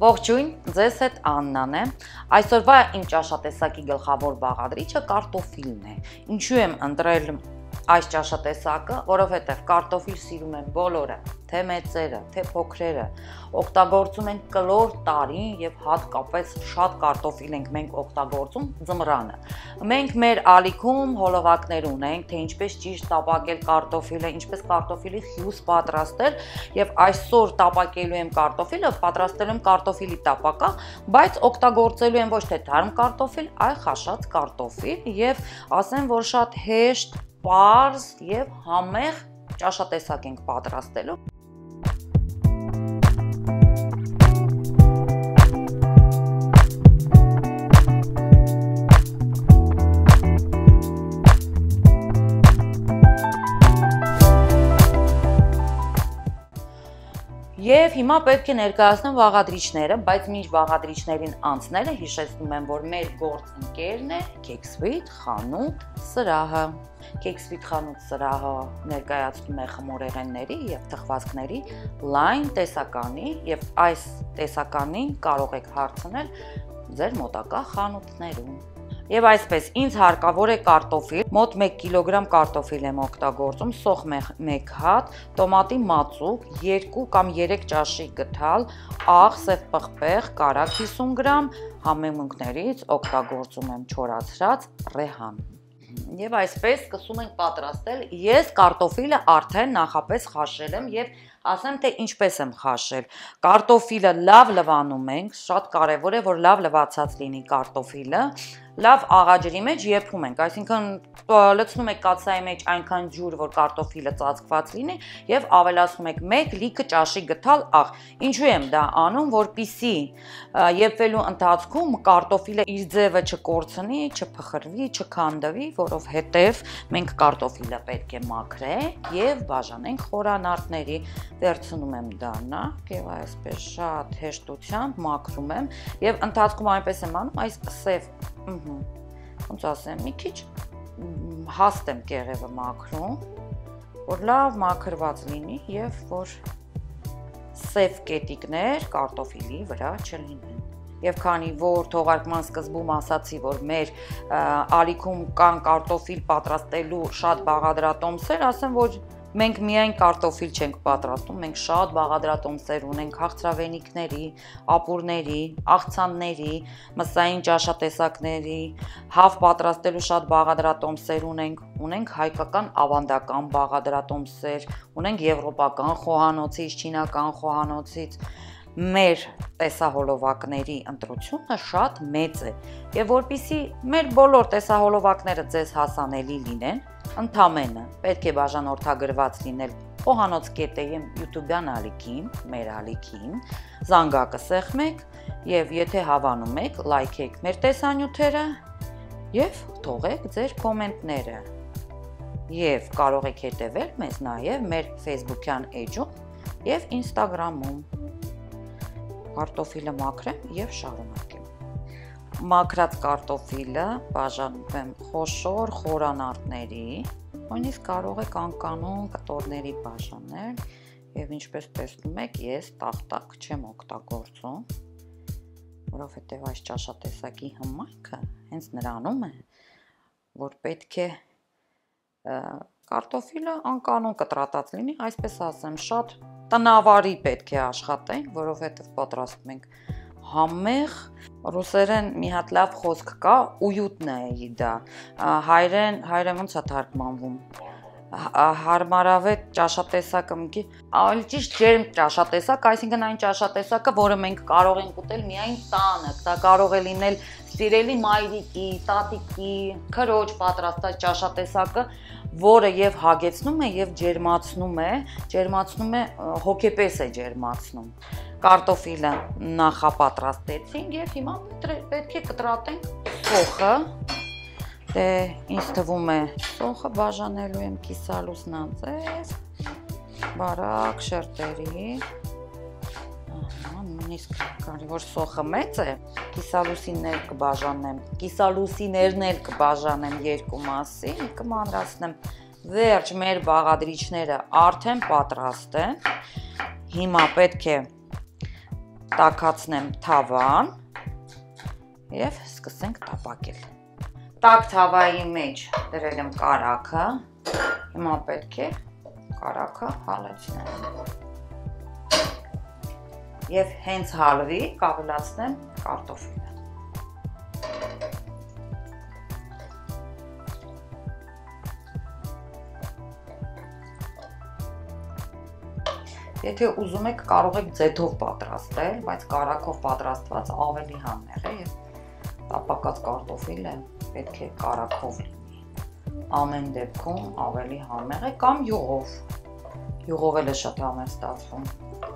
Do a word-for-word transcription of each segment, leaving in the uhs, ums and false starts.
Ողջույն, ձեզ հետ Աննան է։ Այսօրվա իմ ճաշատեսակի գլխավոր բաղադրիչը կարտոֆիլն է։ Ինչու եմ ընտրել այս ճաշատեսակը, որովհետև կարտոֆիլ սիրում են բոլորը, թե մեծերը, թե փոքրերը, օգտագործում են կլոր տարին եւ հատկապես շատ կարտոֆիլ ենք մենք օգտագործում ձմռանը։ Մենք մեր ալիքում հոլովակներ ունենք, թե ինչպես ճիշտ տապակել կարտոֆիլը, ինչպես կարտոֆիլի խյուս պատրաստել եւ այսօր տապակելու եմ կարտոֆիլը, պատրաստելու եմ կարտոֆիլի տապակա, բայց օգտագործելու եմ ոչ թե թարմ կարտոֆիլ, այլ խաշած կարտոֆիլ եւ ասեմ, որ շատ հեշտ պարզ եւ համեղ ճաշատեսակ ենք պատրաստելու։ Եվ հիմա պետք է ներկայացնեմ բաղադրիչները, բայց մինչ բաղադրիչներին անցնելը հիշեցնում եմ, որ մեր գործընկերն է Քեքսվիթ խանութ սրահը։ Քեքսվիթ խանութ սրահը ներկայացնում է խմորեղենների եւ թխվածքների լայն տեսականի եւ այս տեսականին կարող եք հարցնել ձեր մոտակա խանութներում։ Եվ այսպես, ինձ հարկավոր է կարտոֆիլ, մոտ մեկ կիլոգրամ կարտոֆիլ եմ օգտագործում, սոխ մեկ հատ, տոմատի մածուկ, երկու կամ երեք ճաշի գթալ, աղ, սև պղպեղ, կարագ հիսուն գրամ, համեմունքներից օգտագործում եմ չորացրած ռեհան։ Եվ այսպես սկսում ենք պատրաստել, ես կարտոֆիլը արդեն նախապես խաշել եմ եւ ասեմ, թե ինչպես եմ խաշել։ Կարտոֆիլը լավ լվանում ենք, շատ կարևոր է, որ լավ լվացած լինի կարտոֆիլը, լավ աղաջրի մեջ եփում ենք, այսինքն լցնում եք կաթսայի մեջ այնքան ջուր, որ կարտոֆիլը ծածկված լինի եւ ավելացնում եք մեկ լիքը ճաշի գթալ աղ։ Ինչու եմ դա անում, որպեսզի եփվելու ընթացքում կարտոֆիլը իր ձևը չկորցնի, չփխրվի, չքանդվի, որովհետեւ մենք կարտոֆիլը պետք է մաքրենք եւ բաժանենք խորանարդների։ Վերցնում եմ դանակ եւ այսպես շատ հեշտությամբ մաքրում եմ եւ ընթացքում այնպես եմ անում, այս սև ոնց ասեմ, մի քիչ հաստ եմ կեղևը մաքրում, որ լավ մաքրված լինի եւ որ սև կետիկներ կարտոֆիլի վրա չլինեն։ Եվ քանի որ թողարկման սկզբում ասացի, որ մեր ալիքում կան կարտոֆիլ պատրաստելու շատ բաղադրատոմսեր, ասեմ, որ մենք միայն կարտոֆիլ չենք պատրաստում, մենք շատ բաղադրատոմսեր ունենք հաղթրավենիքների, ապուրների, աղցանների, մսային ճաշատեսակների, հավ պատրաստելու շատ բաղադրատոմսեր ունենք, ունենք հայկական ավանդական բաղադրատոմսեր, ունենք եվրոպական խոհանոցից, չինական խոհանոցից, մեր տեսահոլովակների ընտրությունը շատ մեծ է եւ որpիսի մեր բոլոր տեսահոլովակները ձեզ հասանելի լինեն, ընդամենը պետք է բաժանորդագրված լինել խոհանոց կետեյեմ YouTube-յան ալիքին, մեր ալիքին, զանգակը սեղմեք եւ եթե հավանում եք, լայքեք մեր տեսանյութերը եւ թողեք ձեր կոմենտները։ Եվ կարող եք հետեւել մեզ նաեւ մեր Facebook-յան էջում եւ Instagram-ում։ Կարտոֆիլը մաքրեմ եւ շարունակեմ։ Մաքրած կարտոֆիլը բաժանում եմ խոշոր խորանարդների, նույնիսկ կարող եք անկանոն կտորների բաժանել եւ ինչպես տեսնում եք, ես տախտակ չեմ օգտագործում, որովհետեւ այս ճաշատեսակի հմայքը հենց նրանում է, որ պետք է կարտոֆիլը անկանոն կտրատած լինի, այսպես ասեմ, շատ տնավարի պետք է աշխատենք, որովհետև պատրաստում ենք համեղ, ռուսերեն մի հատ լավ խոսք կա, ույուտնա է դա, հայրեն, հայրեն ոնց է թարգմանվում, հարմարավետ ճաշատեսակը, ավելի ճիշտ ջերմ ճաշատեսակ, այսինքն այն ճաշատեսակը, որը մենք կարող ենք ուտել միայն տանը, դա կարող է լինել սիրելի մայրիկի, տատիկի, քրոջ պատրաստած ճաշատեսակը, որը եւ հագեցնում է եւ ջերմացնում է, ջերմացնում է հոգեպես է ջերմացնում։ Կարտոֆիլը նախապատրաստեցինք եւ հիմա պետք է կտրատենք սոխը։ Դե ինձ թվում է սոխը բաժանելու եմ կիսալուսնաձև, բարակ շերտերի։ Նույնիսկ կարևոր սոխը մեծ է, կիսալուսիներ կբաժանեմ, կիսալուսիներն էլ կբաժանեմ երկու մասի, կմանրացնեմ Վերջ մեր բաղադրիչները արդեն պատրաստ են։ Հիմա պետք է տաքացնեմ թավան և սկսենք տապակել։ Տաք թավայի մեջ դրել եմ կարագը, հիմա պետք է կարագը հալեցնեմ։ Եվ հենց հալվի կավելացնեմ կարտոֆիլը։ Եթե ուզում եք, կարող եք ձեթով պատրաստել, բայց կարագով պատրաստված ավելի համեղ է և տապակած կարտոֆիլը պետք է կարագով լինի։ Ամեն դեպքում ավելի համեղ է կամ յուղով։ Յուղով էլ է շատ համեղ ստացվում։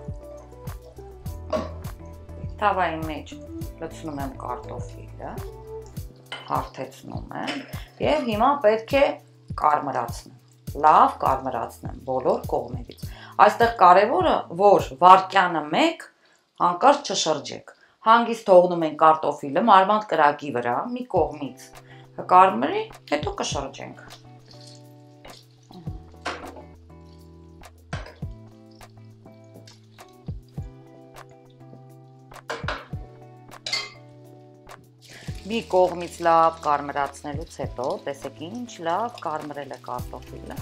Թավայի մեջ լցնում եմ կարտոֆիլը, հարթեցնում եմ և հիմա պետք է կարմրացնեմ, լավ կարմրացնեմ բոլոր կողմերից։ Այստեղ կարևորը, որ վայրկյանը մեկ հանկարծ չշրջեք։ Հանգիստ թողնում ենք կարտոֆիլը մարմանդ կրակի վրա, մի կողմից կարմրի, հետո կշրջենք։ Մի կողմից լավ կարմրացնելուց հետո, տեսեք ինչ լավ կարմրել է կարտոֆիլը։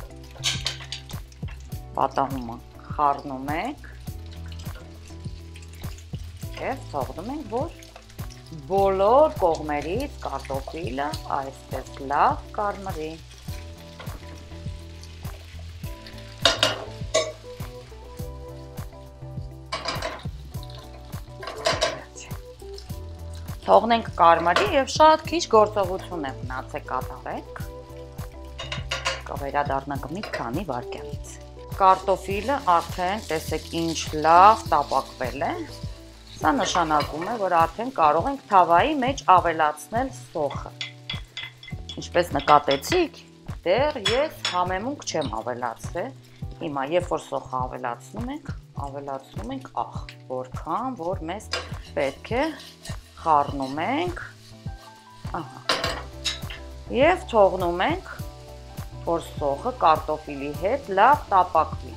Պատահումը խառնում ենք և թողնում ենք, որ բոլոր կողմերից կարտոֆիլը այսպես լավ կարմրի։ Թողնենք կարմրի և շատ քիչ գործողություն է մնաց է կատարենք։ Կվերադառնանք մի քանի վայրկյանից։ Կարտոֆիլը արդեն տեսեք ինչ լավ տապակվել է։ Սա նշանակում է, որ արդեն կարող ենք թավայի մեջ ավելացնել սոխը։ Ինչպես նկատեցիք, դեռ ես համեմունք չեմ ավելացրել։ Հիմա երբ որ սոխը ավելացնում ենք, ավելացնում ենք աղ, որքան որ մեզ պետք է, խառնում ենք և թողնում ենք, որ սոխը կարտոֆիլի հետ լավ տապակվի։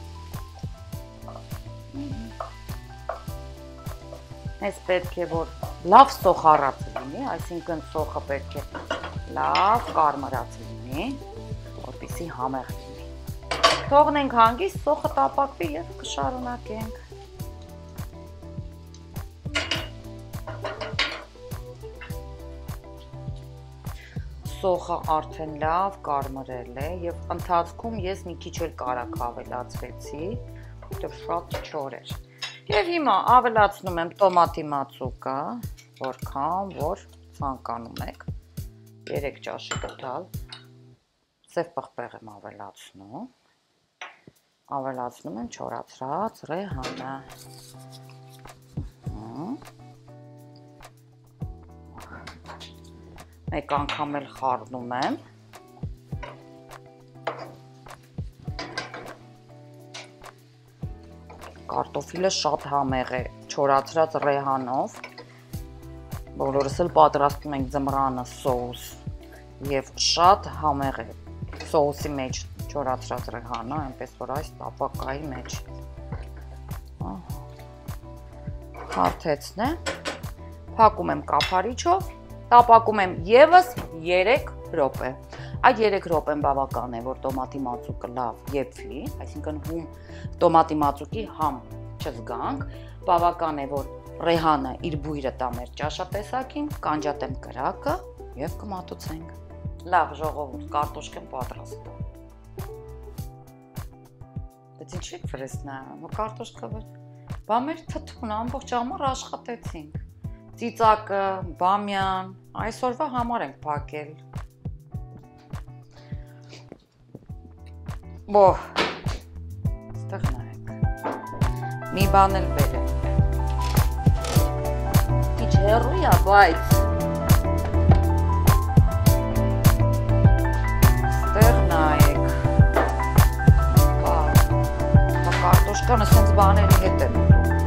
Մեզ պետք է, որ լավ սոխառած լինի, այսինքն սոխը պետք է լավ կարմրած լինի, որպեսզի համեղ լինի։ Թողնենք հանգիստ սոխը տապակվի և կշարունակենք։ Սոխը արդեն լավ կարմրել է և ընթացքում ես մի քիչ էլ կարագ ավելացրեցի, որտեղ շատ չոր էր։ Եվ հիմա ավելացնում եմ տոմատի մածուկը, որքան որ ցանկանում եք, երեք ճաշի գտալ, սև պղպեղ եմ ավելացնում, ավելացնում եմ չորացրած ռեհանը։ Մեկ անգամ էլ խառնում եմ։ Կարտոֆիլը շատ համեղ է, չորացրած ռեհանով։ Բոլորս էլ պատրաստում ենք ձմռանը սոուս և շատ համեղ է սոուսի մեջ չորացրած ռեհանը, այնպես որ այս տապակայի մեջ հարթեցնեմ, փակում եմ կափարիչով, տապակում եմ ևս երեք րոպե։ Այդ երեք րոպեն բավական է, որ տոմատի մածուկը լավ եփվի, այսինքն հում տոմատի մածուկի համ չզգանք, բավական է, որ ռեհանը իր բույրը տա մեր ճաշատեսակին, կանջատեմ կրակը և կմատուցենք։ Լավ ժողովուրդ, կարտոշկեն պատրաստում։ Բայց ինչ եք վրեսնայում, կարտոշկը բա մեր թթուն ամբողջ ամառ աշխատեցինք։ Ծիծակը, բամյան, այսօրվա համար ենք փակել։ Բոհ, ստեղ նայեք, մի բան էլ բերեմ, իչ հեռու է, բայց ստեղ նայեք, կարտոշկանը սենց բաների հետ եմ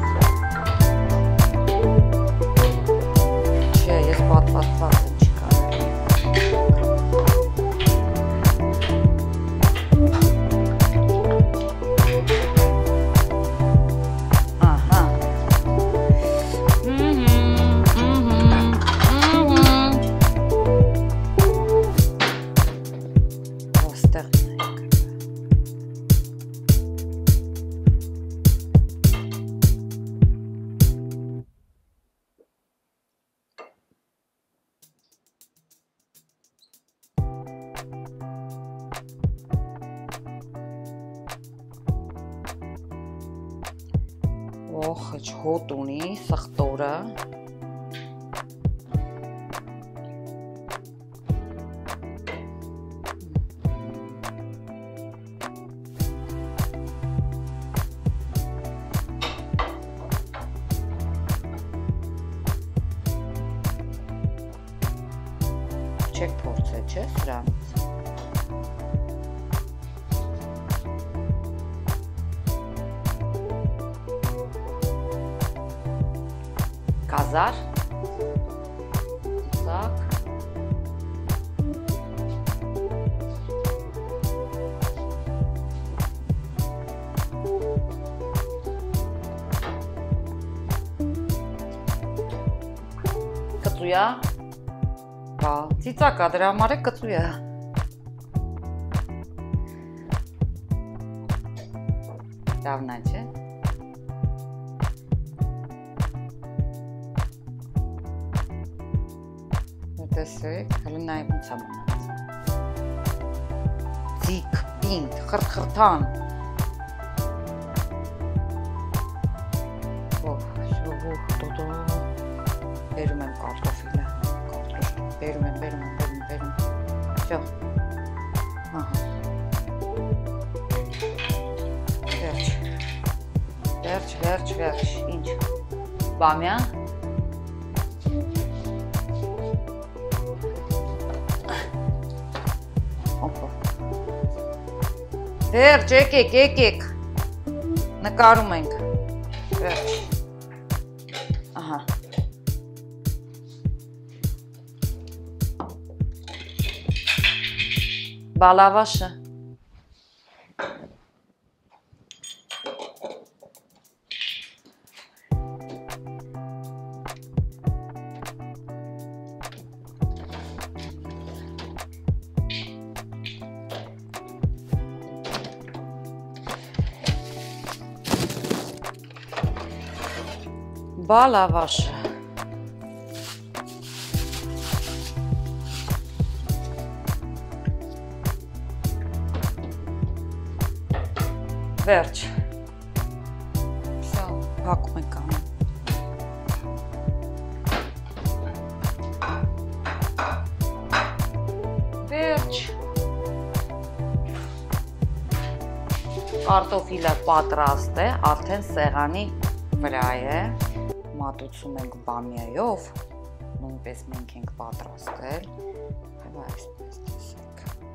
պատված են չկար։ Ահա, այստեղ Օխ, հոտ ունի, սխտորը չեք փորձել, չէ՞ սրանից Կազար, ծակ, կծույա, բա, ծիծակա դրա համար է կծույա Լավնա չէ Տեսեք, հələ նայում ոնց է մնաց Ձիգ, պինդ, խրթխրթան Օհ, շողող, տոտո Բերում եմ կարտոֆիլը Բերում եմ, բերում եմ, բերում եմ, բերում Շո Ահա Վերջ Վերջ, վերջ, վերջ, ինչ Բամյա Վերջ, եկեք, եկեք, նկարում ենք, վերջ, ահա, բալավաշը, Բալավաշը Վերջ Всё, փակում ենք անում Վերջ Կարտոֆիլը պատրաստ է, արդեն սեղանի վրա է Մատուցում ենք բամիայով, նույնպես մենք ենք պատրաստել, և այսպես տեսեք,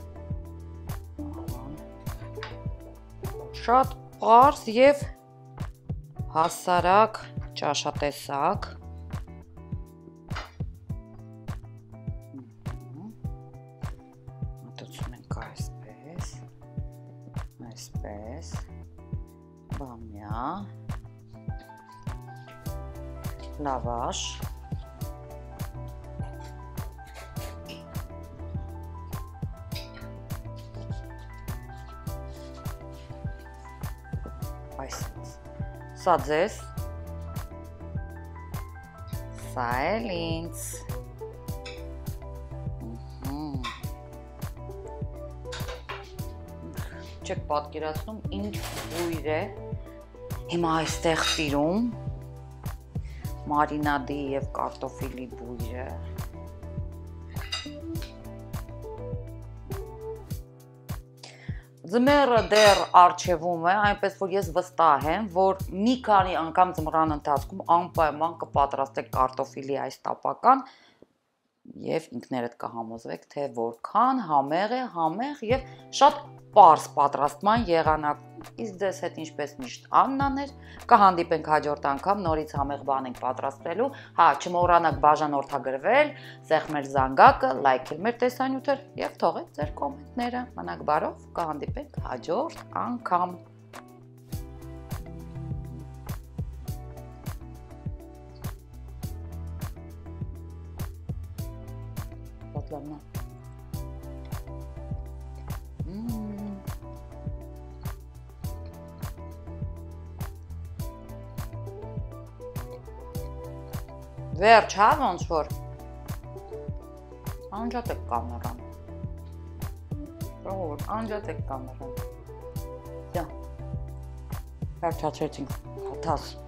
շատ պարզ և հասարակ ճաշատեսակ, մատուցում ենք այսպես, այսպես, բամիա, լավաշ այսպես սա ձեզ սա էլ ինձ չեք պատկերացնում ինչ բույր է հիմա այստեղ տիրում մարինադի և կարտոֆիլի բույրը Ձմեռը դեռ առջևում է, այնպես որ ես վստահ եմ, որ մի քանի անգամ ձմռան ընթացքում անպայման կպատրաստեք կարտոֆիլի այս տապական և ինքներդ կհամոզվեք, թե որքան համեղ է, համեղ և շատ պարզ պատրաստման եղանակում, իսկ ձեզ հետ ինչպես միշտ Աննան էր, կհանդիպենք հաջորդ անգամ նորից համեղ բան ենք պատրաստելու, հա, չմոռանաք բաժանորդագրվել, սեղմել զանգակը, լայքել մեր տեսանյութը և թողեք ձեր կոմենտները, մնաք բարով, կհանդիպենք հաջորդ անգամ։ Պատլանա։ Վերջ, հա, ոնց որ։ Անջատեք կամերան։ Ժողովուրդ, անջատեք կամերան։ Դա։ Վերջացրեցինք հաթաս։